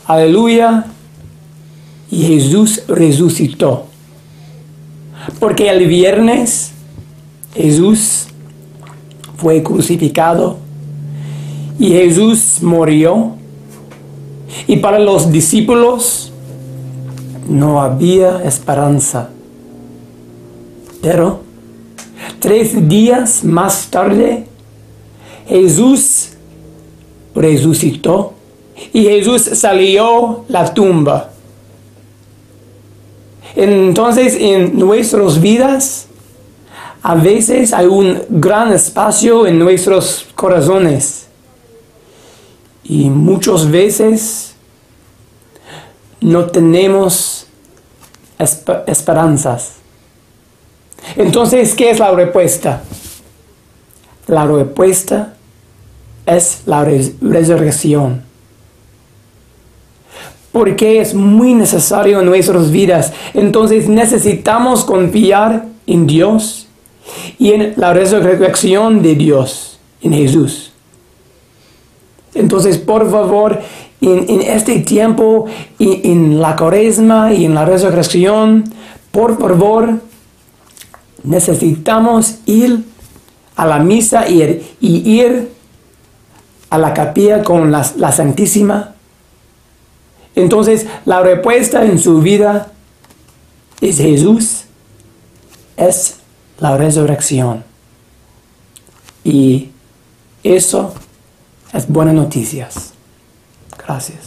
aleluya, y Jesús resucitó. Porque el viernes Jesús fue crucificado y Jesús murió. Y para los discípulos no había esperanza. Pero 3 días más tarde Jesús resucitó y Jesús salió de la tumba. Entonces en nuestras vidas a veces hay un gran espacio en nuestros corazones y muchas veces no tenemos esperanzas. Entonces, ¿qué es la respuesta? La respuesta es la resurrección. Porque es muy necesario en nuestras vidas. Entonces necesitamos confiar en Dios y en la resurrección de Dios, en Jesús. Entonces, por favor, en este tiempo, en la Cuaresma y en la resurrección, por favor, necesitamos ir a la misa y ir a la capilla con la Santísima. Entonces, la respuesta en su vida es Jesús, es la resurrección. Y eso es buenas noticias. Gracias.